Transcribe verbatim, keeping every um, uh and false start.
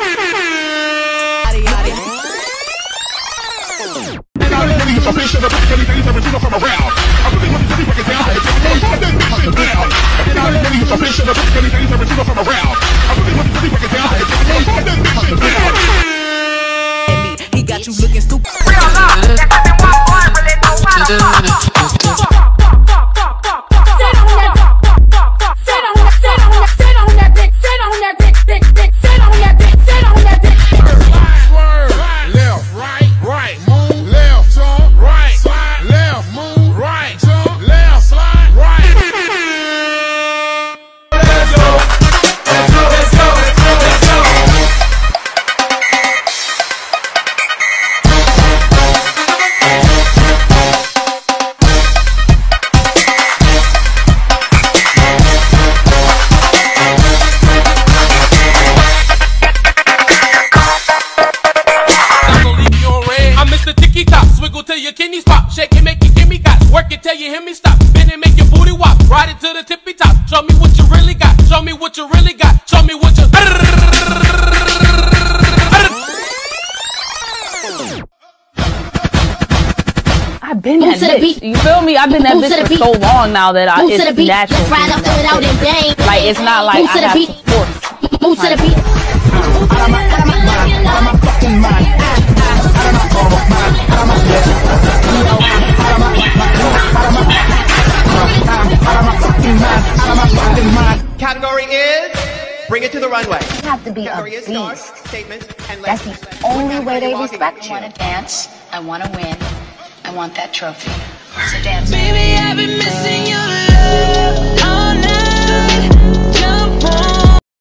He got you looking stupid. Till your kidneys pop, shake it, make you give me got. Work it till you hear me stop. Bend it, make your booty wop. Ride it to the tippy top. Show me what you really got. Show me what you really got. Show me what you. I've been that bitch. You feel me? I've been that bitch for so long now that I, it's natural. Let's ride up, throw it out and bang. Like it's not like I have to force. Move to the beat. Out of my, out of my mind, out of my fucking mind. Out of my, out of my, out of my, you know, out of my, out of my, out of my fucking mind, out of my fucking mind. Category is bring it to the runway. You have to be Category a is stars, beast. statements, and That's legends. the only way they respect I you. want to dance. I want to win. I want that trophy. So dance. Baby, I've been missing you.